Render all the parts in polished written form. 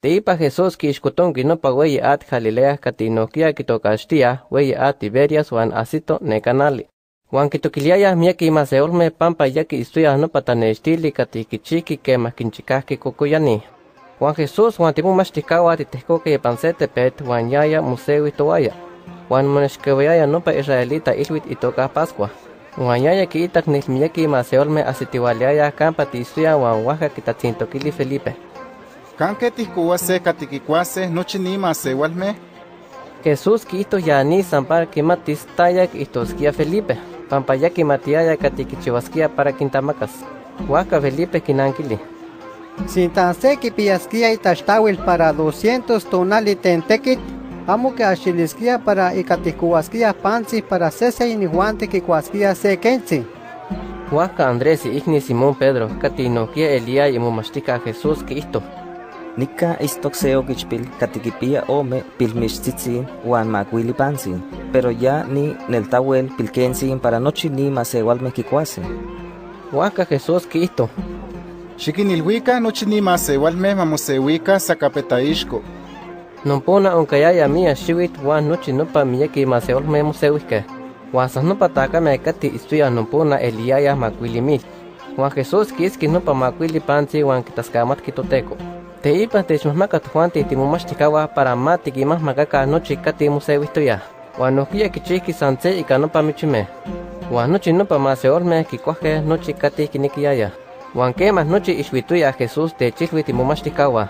Teipa Jesús quixcotonqui nopa ueyi at Galilea catinoquia quitocaxtia ueyi at Tiberias huan asito necanali. Huan quitoquiliayah mieki maseolme pampa yaqui istuiah nopa tanextili catiquichiqui quemah quinchicahqui cocoyani. Juan Jesús huan timomachticauah titehcoque ipan se tepet huan yaya moseui towaya. Huan monexqueuayaya nopa israelita ilhuitl itoca Pascua. Huan yaya quiitac nilmiyeki maseolme asitiualiayah campa tiistuiah huan huajca quitatzintoquili Felipe. ¿Canque tihcuase catiquicuase nochi ni maseualme? Jesús quito yani sampar quimatis tayac ihtosquia Felipe. Pampa ya quimatiaya catiquichihuasquia para quintamacas. Huajca Felipe quinanquili. Sintan se quipiasquia itaxtawil para 200 tonali tentequit, amo que axilisquia para icaticuasquia panzi para sese inihuante quicuasquia se quenzi. Huajca Andrés y igni Simón Pedro catinoquia Elía y momachtica Jesús quito. Nika istoxeo kichpil katiquipia ome pilmixtzitzin huan macuili panzin, pero ya ni neltawel pilkensin para nochi ni maseualme quicuase. Huajca Jesús quito. Xiquinilhuica nochi ni maseualme mamoseuica sacapetaixco. Nompona oncayaya mia xiuit huan nochi nopa miyeki maseolme moseuisque. Huan sas nopa tacame cati istuia nompona Eliaya macuilimil. Huan Jesús quisqui nopa macuili panzi huan quitascamatqui toteco. Teipa techmahmacat Juan timomachticaua para ma tiquimahmacaca nochi cati moseuistoya. Huan nohquia quichihqui santse ica nopa michime. Huan nochi nopa maseolme quicuahque nochi cati quiniquiaya. Huan quemah nochi ixuituya Jesús techilhui timomachticaua.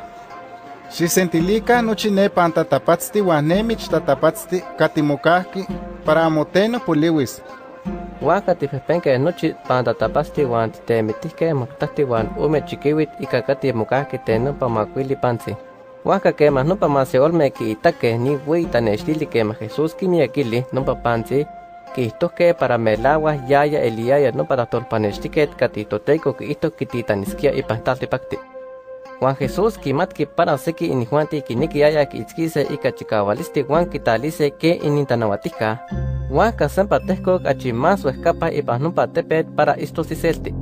Xisentilica nochi ne pantatapatzti huan ne michtatapatzti catimocahqui para amoteno poliwis. Huajca tipehpenque nochi pantatapasti huan titemitihque moctahti huan ome chiquiuit ica cati mocahqui tenopa macuili panzi. Huajca quemah nopa maseolme quiitaque ni ui tanextili quemah Jesús quimiekili nopa panzi quihtohque para melauah yaya Eliaya nopa tahtolpanextiquet cati toteco quiihtoc quititanisquia ipan tlaltipacti. Juan Jesús quimatqui para seki inihuanti quiniquiaya quiitzquise ica chicaualisti huan quitalise que inintanauatica. Huajca sempa tehcoc achi más uehcapa ipan nopa tepet para istosiselti.